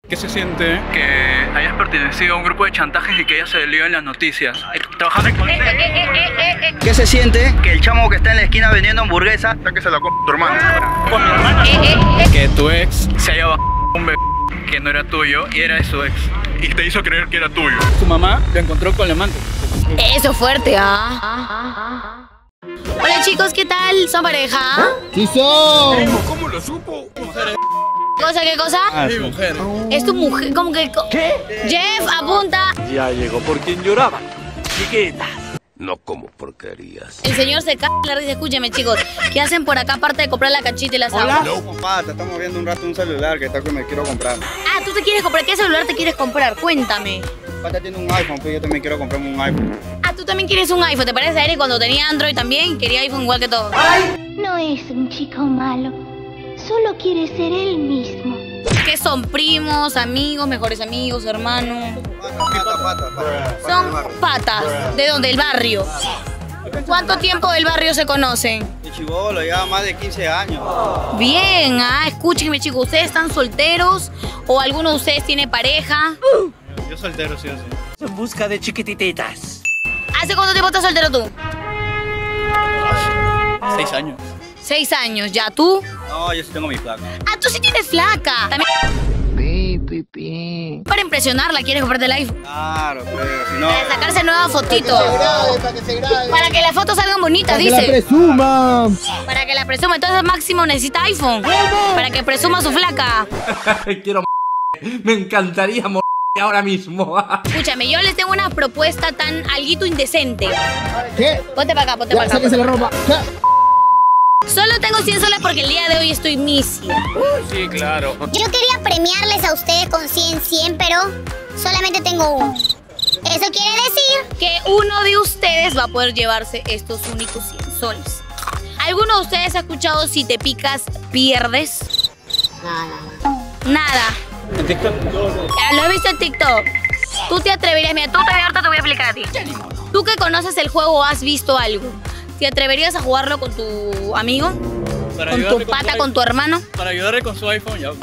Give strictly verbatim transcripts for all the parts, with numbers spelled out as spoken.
¿Qué se siente que hayas pertenecido a un grupo de chantajes y que ella se lió en las noticias? Trabajando en... Eh, eh, eh, eh, eh. ¿Qué se siente que el chamo que está en la esquina vendiendo hamburguesa que se la come tu hermano? Con mi hermana. Eh, eh, eh. Que tu ex se haya bajado un bebé que no era tuyo y era de su ex. Y te hizo creer que era tuyo. Su mamá lo encontró con la amante. Eso es fuerte, ¿ah? ¿ah? Hola chicos, ¿qué tal? ¿Son pareja? ¡Sí son! ¿Cómo lo supo? ¿Cosa qué cosa? Ah, es mujer. Es tu mujer, ¿cómo que? ¿Qué? Jeff, apunta. Ya llegó por quien lloraba. Chiquitas. No como porquerías. El señor se cae la risa. Escúcheme, chicos. ¿Qué hacen por acá aparte de comprar la canchita y las aguas? No, pata, estamos viendo un rato un celular que está que me quiero comprar. Ah, ¿tú te quieres comprar? ¿Qué celular te quieres comprar? Cuéntame. Pata tiene un iPhone, pero yo también quiero comprarme un iPhone. Ah, tú también quieres un iPhone. ¿Te parece a Eric cuando tenía Android también? Quería iPhone igual que todos. No es un chico malo. Solo quiere ser él mismo. ¿Qué son? ¿Primos, amigos, mejores amigos, hermanos? Pata, pata, pata. Son patas. ¿De dónde? ¿El barrio? ¿Cuánto tiempo del barrio se conocen? De chibolo, ya más de quince años. Bien, ah, escúchenme chicos, ¿ustedes están solteros o alguno de ustedes tiene pareja? Yo soltero, sí o sí. En busca de chiquititas. ¿Hace cuánto tiempo estás soltero tú? Seis años. Seis años, ¿ya tú? No, yo sí tengo mi placa. Ah, tú sí tienes flaca. También... Pi, pi. Para impresionarla, ¿quieres comprarte el iPhone? Claro, pero si no... Para sacarse nueva fotito. Para que se grabe, para que se grabe. Para que las fotos salgan bonitas, Para dice. que la presuma. Para que la presuma. Entonces Máximo necesita iPhone. Para que presuma su flaca. Quiero me encantaría morir ahora mismo. Escúchame, yo les tengo una propuesta tan alguito indecente. ¿Qué? Ponte para acá, ponte Ya, para acá. sáquese la ropa. ¿Qué? Solo tengo cien soles porque el día de hoy estoy misia. Sí, claro. Yo quería premiarles a ustedes con cien, cien, pero solamente tengo uno. Eso quiere decir Que uno de ustedes va a poder llevarse estos únicos cien soles. ¿Alguno de ustedes ha escuchado si te picas, pierdes? Nada. Nada. En TikTok. Ya lo he visto en TikTok. Tú te atreverías, mira, tú te ahorita te voy a explicar a ti. Tú que conoces el juego o has visto algo, ¿te atreverías a jugarlo con tu amigo? Para ¿Con ayudarle tu pata, su con tu hermano? Para ayudarle con su iPhone, ya.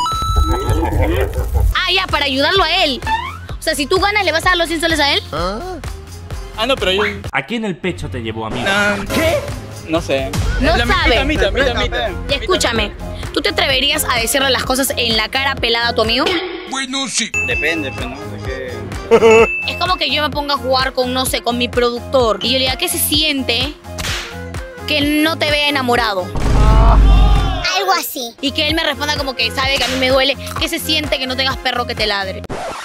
Ah, ya, para ayudarlo a él. O sea, si tú ganas, ¿le vas a dar los cien soles a él? Ah, no, pero yo... Aquí en el pecho te llevo, amigo. ¿Qué? No sé. No La sabe. mitad, mitad, mitad, mitad. Y escúchame, ¿tú te atreverías a decirle las cosas en la cara pelada a tu amigo? Bueno, sí. Depende, pero no, de qué... Es como que yo me ponga a jugar con, no sé, con mi productor. Y yo le diga, ¿qué se siente que él no te vea enamorado? Algo así. Y que él me responda como que sabe que a mí me duele. ¿Qué se siente que no tengas perro que te ladre?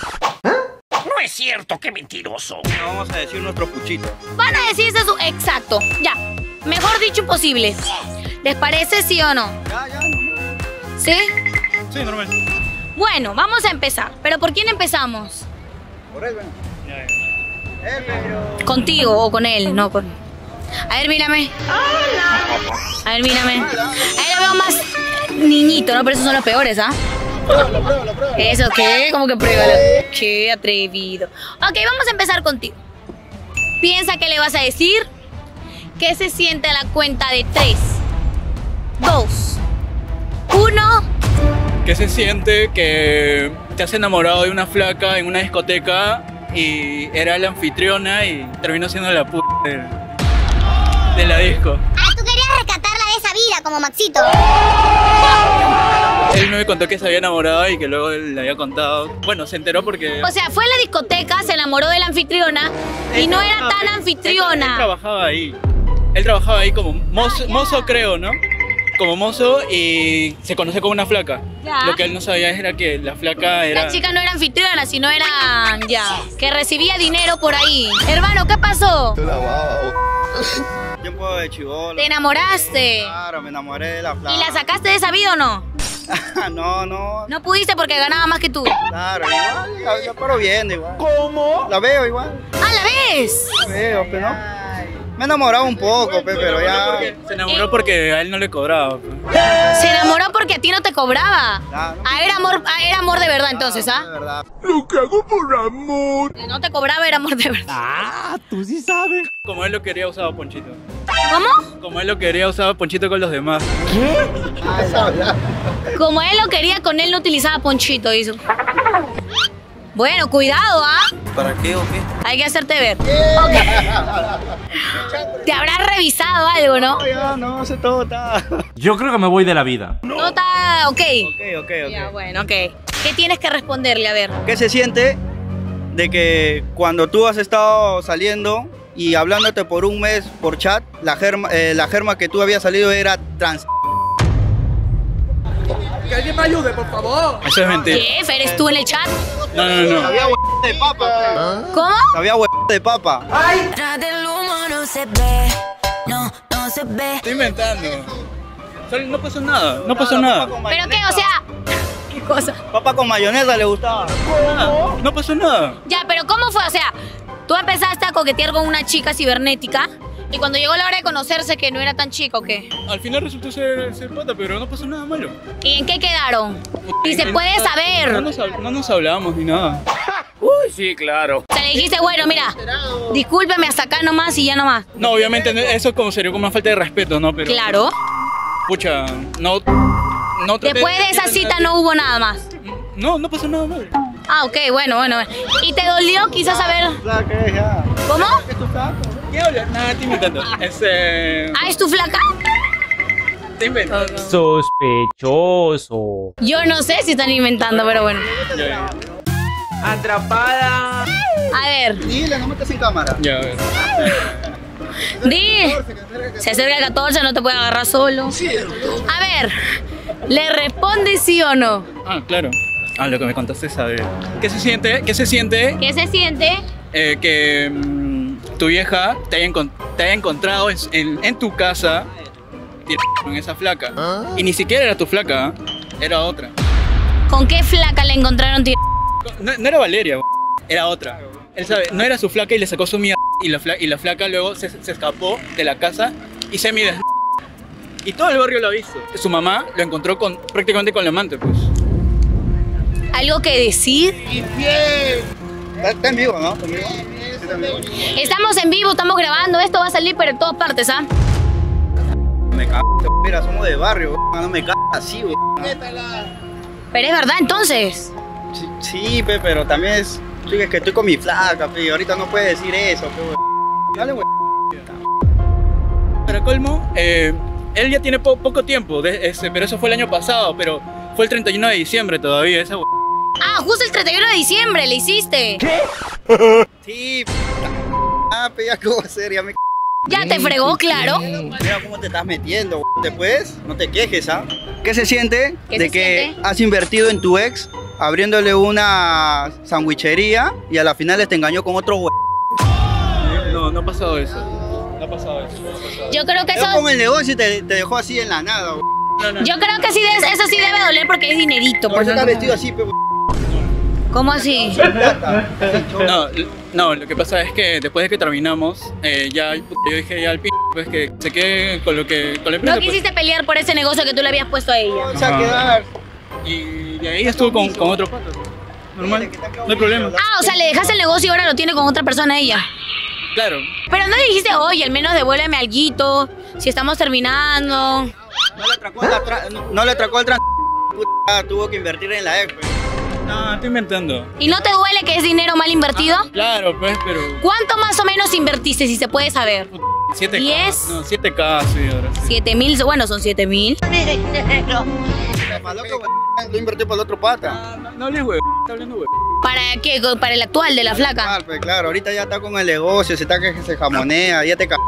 No es cierto, qué mentiroso. No vamos a decir nuestro puchito. Van a decirse su... Exacto, ya. Mejor dicho imposible. ¿Les parece sí o no? Ya, ya. ¿Sí? Sí, normal. Bueno, vamos a empezar. ¿Pero por quién empezamos? Por él, bueno. Ya, ya. Él, pero... ¿Contigo o con él? No, con... A ver, mírame. A ver, mírame. Ahí lo veo más niñito, ¿no? Pero esos son los peores, ¿ah? Pruébalo, pruébalo, pruébalo. ¿Eso qué? ¿Cómo que pruébalo? Qué atrevido. Ok, vamos a empezar contigo. Piensa qué le vas a decir. ¿Qué se siente a la cuenta de tres, dos, uno? ¿Qué se siente que te has enamorado de una flaca en una discoteca y era la anfitriona y terminó siendo la puta de, de la disco? Ah, tú querías rescatarla de esa vida como Maxito. Él me contó que se había enamorado y que luego él le había contado. Bueno, se enteró porque... O sea, fue a la discoteca, se enamoró de la anfitriona y no era tan Él, él anfitriona. trabajaba ahí. Él trabajaba ahí como mozo, mozo creo, ¿no? Como mozo y se conoce con una flaca. Ya. Lo que él no sabía era que la flaca era... La chica no era anfitriona, sino era... Ya, que recibía dinero por ahí. Hermano, ¿qué pasó? Tiempo de chibolo. ¿Te enamoraste? Claro, me enamoré de la flaca. ¿Y la sacaste de esa vida o no? No, no. No pudiste porque ganaba más que tú. Claro, igual, la, la paro viendo igual. ¿Cómo? La veo igual. ¡Ah, la ves! La veo, pero no. Me he enamorado un poco, pe, pero ya... Se enamoró porque a él no le cobraba. Pues. Se enamoró porque a ti no te cobraba. Claro. Ah, era amor, ah, era amor de verdad entonces, De ¿ah? verdad. Lo que hago por amor. Si no te cobraba era amor de verdad. Ah, tú sí sabes. Como él lo quería, usaba Ponchito. ¿Cómo? Como él lo quería, usaba Ponchito con los demás. Como él lo quería, con él no utilizaba Ponchito, hizo. Bueno, cuidado, ¿ah? ¿Para qué o qué? Hay que hacerte ver. Ok. Te habrás revisado algo, ¿no? No, ya, no, sé todo está... Yo creo que me voy de la vida. No está ok. Ok, ok, ok. Ya, bueno, ok. ¿Qué tienes que responderle? A ver. ¿Qué se siente de que cuando tú has estado saliendo y hablándote por un mes por chat, la germa, eh, la germa que tú habías salido era trans? Que alguien me ayude, por favor. Eso es mentira. ¿Qué? ¿Fer, ¿eres tú en el chat? No, no, no. Había hue de papa. ¿Cómo? Había hue de papa. Tras del humo no se ve, no, no se ve. Estoy inventando. Solo- No pasó nada, no pasó nada. ¿Pero qué? O sea... ¿Qué cosa? Papa con mayonesa le gustaba. Nada, no pasó nada. Ya, pero ¿cómo fue? O sea, tú empezaste a coquetear con una chica cibernética y cuando llegó la hora de conocerse que no era tan chica, ¿o qué? Al final resultó ser, ser pata, pero no pasó nada malo. ¿Y en qué quedaron? Y se puede No saber. nos, hab- no nos hablábamos ni nada. Sí, claro. O sea, le dijiste, bueno, mira, discúlpeme hasta acá nomás y ya nomás. No, obviamente no- eso como sería como una falta de respeto, ¿no? Pero, Claro. pucha, no... no traté Después de esa cita no hubo nada más. No, no pasó nada malo. Ah, ok, bueno, bueno. bueno. ¿Y te dolió quizás saber? ¿Qué? Ya. ¿Cómo? ¿Qué hablas? Nada, estoy inventando. Este... Ah, ¿es tu flaca? Estoy inventando. Sospechoso. Yo no sé si están inventando, pero bueno. Ya, ya. Atrapada. A ver, Dile, no me estés sin cámara. Ya, a ver. di. Se acerca el catorce, no te puede agarrar solo. A ver, ¿le responde sí o no? Ah, claro. Ah, lo que me contaste es saber. ¿Qué se siente? ¿Qué se siente ¿Qué se siente? eh, que mm, tu vieja te haya, encon- te haya encontrado en, en- en tu casa tirada con esa flaca? Y ni siquiera era tu flaca, ¿ah? Era otra. ¿Con qué flaca le encontraron tir... No, no era Valeria, era otra. Él sabe, no era su flaca y le sacó su mierda y la, fla- y la flaca luego se, se escapó de la casa y se mide. Y todo el barrio lo ha visto. Su mamá lo encontró con, prácticamente con la amante, pues. ¿Algo que decir? Está, está en vivo, ¿no? ¿Está en vivo? Sí, está en vivo. Estamos en vivo, estamos grabando, esto va a salir pero en todas partes, ¿ah? Me cago. Mira, somos de barrio, no me cago así, güey. Pero es verdad, entonces. Sí, sí, pe, pero también es... Sí, es que estoy con mi flaca, pe, y ahorita no puedes decir eso, pe, güey. Dale, güey. Para colmo, eh, él ya tiene po- poco tiempo, de- este, pero eso fue el año pasado, pero fue el treinta y uno de diciembre todavía, esa hue- Ah, justo el treinta y uno de diciembre le hiciste. Sí, p- ah, pe, ya qué voy a hacer, ya me... Ya te fregó, claro. Mira cómo te estás metiendo, güey. Después, no te quejes, ¿ah? ¿Qué se siente ¿Qué de se que siente? has invertido en tu ex abriéndole una sandwichería y a la final te engañó con otro güey? No, no ha pasado eso. No ha pasado eso. No ha pasado. Yo creo que Yo eso... con el negocio y te, te dejó así en la nada, güey. No, no, Yo creo que sí, de- eso sí debe doler porque es dinerito. Por Pues, eso estás vestido así, pe, güey. ¿Cómo así? Plata. no, l- no, lo que pasa es que después de que terminamos, eh, ya puta, yo dije ya al p pues que se quede con lo que con la empresa. No quisiste pelear por ese negocio que tú le habías puesto a ella. Vamos a quedar. pues, y de ahí estuvo con, con otro pato. Normal, no hay problema. Ah, o sea, le dejaste el negocio y ahora lo tiene con otra persona ella. Claro. Pero no le dijiste, oye, al menos devuélveme alguito, si estamos terminando. No le atracó, la tra- no le atracó el trans... Puta, tuvo que invertir en la ex, pe. No, estoy inventando. ¿Y no te duele que es dinero mal invertido? Claro, pues, pero ¿Cuánto más o menos invertiste, si se puede saber? siete K. ¿Diez? No, siete K, sí, ahora sí. Siete mil, bueno, son siete mil. Para lo que, güey, lo invertió para el otro pata. Ah, no, no hables, güey. Está hablando, güey. ¿Para qué? ¿Para el actual de la flaca? Ah, pues claro, ahorita ya está con el negocio, se está que se jamonea, ya te ca...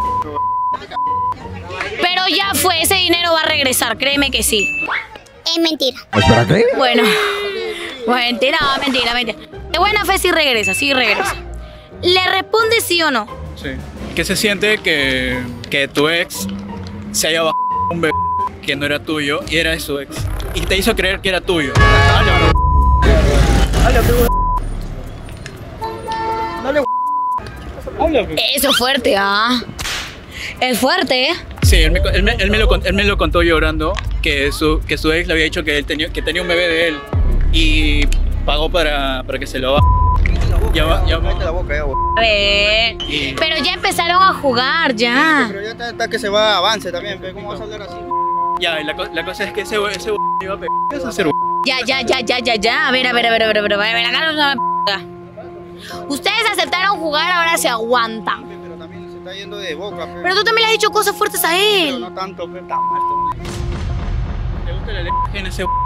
Pero ya fue, ese dinero va a regresar, créeme que sí. Es mentira. ¿Espera qué? Bueno, mentira, mentira, mentira. De buena fe sí regresa, sí regresa. ¿Le responde sí o no? Sí. ¿Qué se siente que, que tu ex se haya bajado un bebé que no era tuyo y era de su ex? Y te hizo creer que era tuyo. Dale, Dale, güey. Habla, pues. Eso es fuerte, ¿ah? Es fuerte, ¿eh? Sí, él me, él, me, él, me lo, con- él me lo contó llorando, que su, que su ex le había dicho que, él tenía, que tenía un bebé de él y pagó para, para que se lo haga. Ya va, ya va. Cállate la boca, ya, güey. A ver. Y- Pero ya empezaron a jugar, ya. Pero ya está, está que se va a avance también, pero ¿cómo vas a hablar así? Ya, y la, co- la cosa es que ese güey ese güey iba a pegar. ¿Qué vas a hacer, güey? Ya, ya, ya, ya, ya, ya. A ver, a ver, a ver, a ver, a ver, a ver, acá no se p***. Ustedes aceptaron jugar, ahora se aguantan. Pero también se está yendo de boca, pero, Pero tú también le has dicho cosas fuertes a pero él. no tanto, pero está mal. ¿Te gusta la leche en ese güey?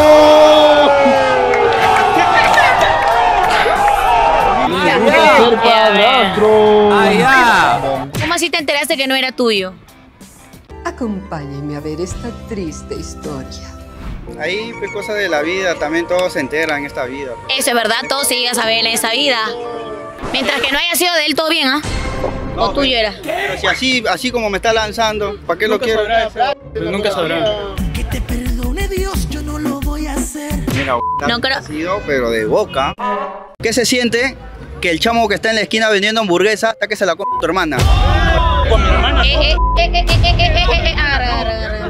Allá. ¿Cómo así te enteraste que no era tuyo? Acompáñenme a ver esta triste historia. Ahí, pues, cosas de la vida, también todos se enteran en esta vida. Eso es verdad, todo se llega a saber en esa vida. Mientras que no haya sido de él, todo bien, ¿ah? O tuyo era. Pero si así, así como me está lanzando, ¿para qué lo Nunca quiero? sabrá, pero nunca sabrá. Que te perdone Dios, yo no lo voy a hacer. Mira, No creo- ha sido, pero de boca. ¿Qué se siente que el chamo que está en la esquina vendiendo hamburguesa está que se la come tu hermana? Con mi hermana. Eh, eh, eh, eh, eh, eh, eh, eh, eh, agarra, agarra, agarra.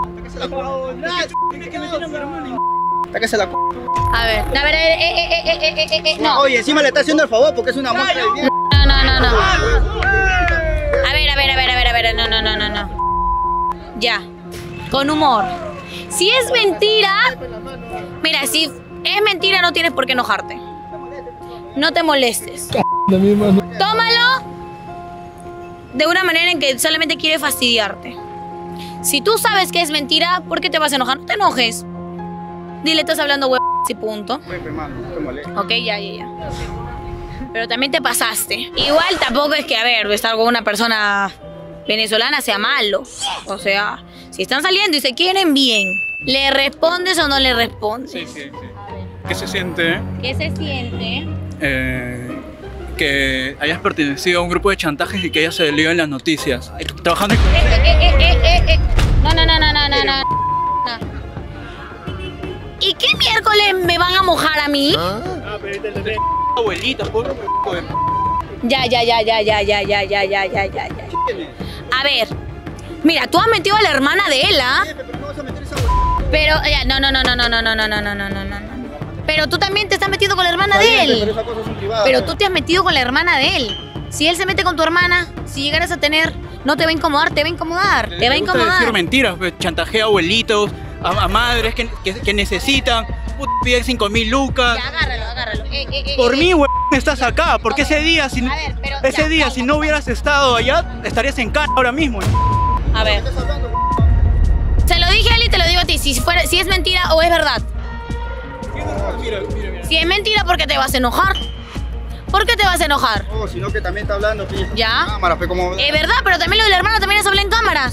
Está que se la come. A ver, a ver, eh, eh, eh, eh, eh, eh, eh, no. Oye, encima le está haciendo el favor porque es una muestra de bien. No, no, no, no. A ver, a ver, a ver, a ver, a ver, no, no, no, no, no. Ya, con humor. Si es mentira, mira, si es mentira no tienes por qué enojarte. No te molestes. Tómalo de una manera en que solamente quiere fastidiarte. Si tú sabes que es mentira, ¿por qué te vas a enojar? No te enojes. Dile, estás hablando huevo y punto. Oye, hermano, no te molestes. Ok, ya, ya, ya. Pero también te pasaste. Igual tampoco es que, a ver, estar con una persona venezolana sea malo. O sea, si están saliendo y se quieren bien, ¿le respondes o no le respondes? Sí, sí, sí. ¿Qué se siente ¿Qué se siente? eh, que hayas pertenecido a un grupo de chantajes y que hayas salido en las noticias? Eh, Trabajando en... Eh, eh, eh, eh, eh, eh. No, no, no, no, no, no, no. No. ¿Y qué miércoles me van a mojar a mí? Ah, pero te le abuelita, pobre pobre. Ya, ya, ya, ya, ya, ya, ya, ya, ya, ya, ya, ya. A ver, mira, tú has metido a la hermana de él, ¿ah? Pero, ya, no, no, no, no, no, no, no, no, no, no, no, no, no. Pero tú también te estás metiendo con la hermana de Pero él. esas cosas son privadas. Pero tú te has metido con la hermana de él. Si él se mete con tu hermana, si llegaras a tener, no te va a incomodar, te va a incomodar, te va a Le gusta decir incomodar. mentiras, pues, chantajea a abuelitos, a, a madres que, que, que necesitan, puta, pide cinco mil lucas. Ya, agárralo, agárralo. Eh, eh, eh, Por eh, mí, güey, estás acá, porque ese día, si, A ver, pero ese ya, día, ya, si ya. no hubieras estado allá, estarías en casa ahora mismo. A ver. Se lo dije a él y te lo digo a ti, si, fuera, si es mentira o es verdad. Mira, mira, mira. Si es mentira, ¿por qué te vas a enojar? ¿Por qué te vas a enojar? Oh, sino que también está hablando. Que Ya. Cámara, pues, como... Es verdad, pero también lo de la hermana también se habla en cámaras.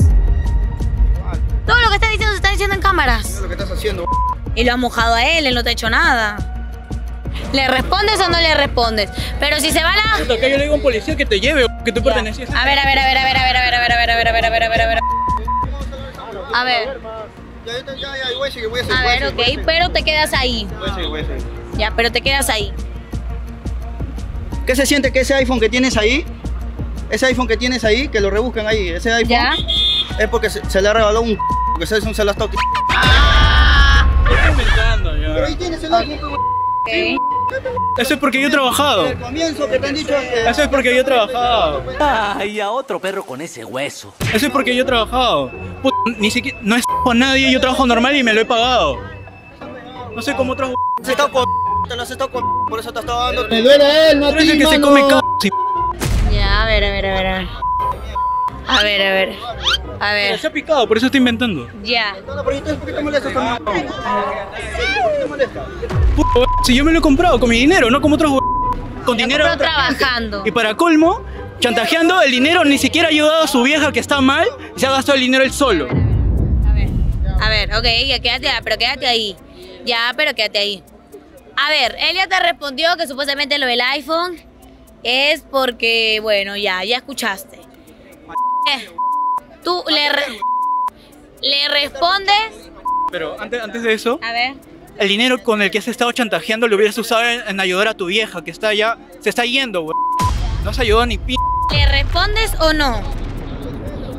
Todo lo que está diciendo se está diciendo en cámaras. Es lo que estás haciendo. Y lo ha mojado a él, él no te ha hecho nada. ¿Le respondes o no le respondes? Pero si se va la... Puta, acá yo le digo a un policía que te lleve, que tú Ya. pertenecías. A ver, a ver, a ver, a ver, a ver, a ver, a ver, a ver, a ver, a ver, a ver, a ver, a ver. A ver, Ya, ya, ya, ya, voy a seguir, voy a seguir. a voy ver, seguir, voy a ok, seguir. pero te quedas ahí. Voy a seguir, voy a seguir. Ya, pero te quedas ahí. ¿Qué se siente que ese iPhone que tienes ahí, ese iPhone que tienes ahí, que lo rebusquen ahí, ese iPhone, ¿Ya? es porque se, se le ha regalado un porque ese iPhone se lo ha estado quitando. Estoy inventando ya. Pero ahí tienes el iPhone. Ok. Eso es porque yo he trabajado. Al comienzo que te han dicho que... Eso es porque yo he trabajado. Ay, a otro perro con ese hueso. Eso es porque yo he trabajado. Puta, ni siquiera, no es con nadie, yo trabajo normal y me lo he pagado. No sé cómo otros. Se está con... Te lo has estado con... Por eso te ha estado dando... Me duele a él, no a Tú eres el ti, que se mano. come c... sí. Ya, a ver, a ver, a ver, a ver. A ver, a ver. A ver. Se ha picado, por eso estoy inventando. Ya. No, no, pero entonces, ¿por qué te molestas también? ¿Por qué te molestas? Puta, we- si yo me lo he comprado con mi dinero, no como otros we- con Lo dinero. compró trabajando. Y para colmo, chantajeando el dinero, ni siquiera ha ayudado a su vieja que está mal y se ha gastado el dinero él solo. A ver. A ver, ok, ya quédate, pero quédate ahí. Ya, pero quédate ahí. A ver, él ya te respondió que supuestamente lo del iPhone es porque, bueno, ya, ya escuchaste. Eh, tú le, re- le respondes. Pero antes, antes de eso, A ver. el dinero con el que has estado chantajeando lo hubieras usado en, en ayudar a tu vieja que está ya, se está yendo, güey. No has ayudado ni p. ¿Le respondes o no?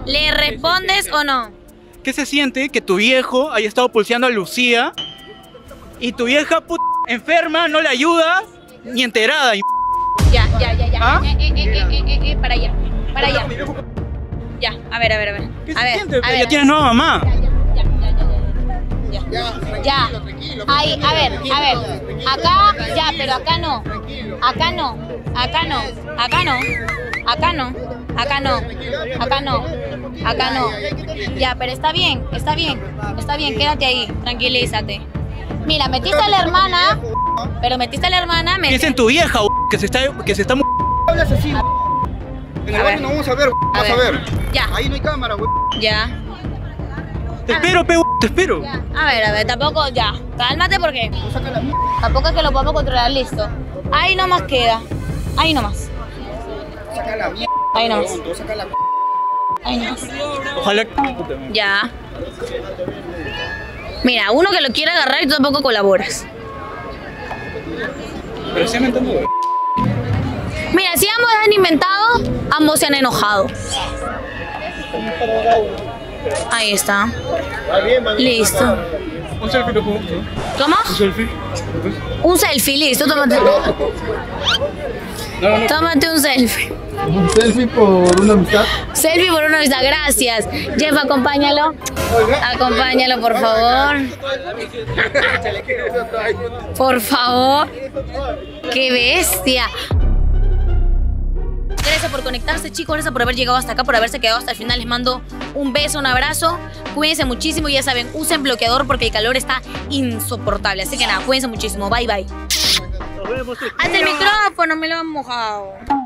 ¿Le respondes o no? ¿Qué se siente que tu viejo haya estado pulseando a Lucía y tu vieja puta enferma no le ayudas ni enterada? Y... Ya, ya, ya, ya. ¿Ah? Eh, eh, eh, eh, eh, eh, para allá, para allá. Ya, a ver, a ver, a ver. ¿Qué a se ver, siente? a ver, Ya tienes nueva mamá. Ya, ya, ya, ya, ya. Ya. Ahí, a ver, a ver. Acá, ya, pero acá no. Acá no. Acá no. Acá no. Acá no. Acá no. Acá no. Acá no. Ya, pero está bien, está bien. Está bien, quédate ahí. Tranquilízate. Mira, metiste a la hermana, pero metiste a la hermana. Met... Piensa en tu vieja, que se está, que se está. Hablas así, en el barrio no vamos a ver, vas a ver. Ya. Ahí no hay cámara, güey. Ya. Te espero, pe, te espero. Ya. A ver, a ver, tampoco, ya. Cálmate porque tampoco es que lo podamos controlar, listo. Ahí nomás queda. Ahí nomás. Saca la mierda. Ahí nomás. Saca la... Ahí nomás. Ojalá. Ya. Mira, uno que lo quiere agarrar y tú tampoco colaboras. Pero sí me entiendo. Mira, si ambos han inventado, ambos se han enojado. Ahí está. Listo. Un selfie lo puedo. ¿Cómo? Un selfie. Un selfie, listo, tómate. No, no. Tómate un selfie. Un selfie por una amistad. Selfie por una amistad, gracias. Jeff, acompáñalo. Acompáñalo, por favor. Por favor. ¡Qué bestia! Gracias por conectarse, chicos. Gracias por haber llegado hasta acá, por haberse quedado hasta el final. Les mando un beso, un abrazo. Cuídense muchísimo. Ya saben, usen bloqueador porque el calor está insoportable. Así que nada, cuídense muchísimo. Bye, bye. Hasta el micrófono, me lo han mojado.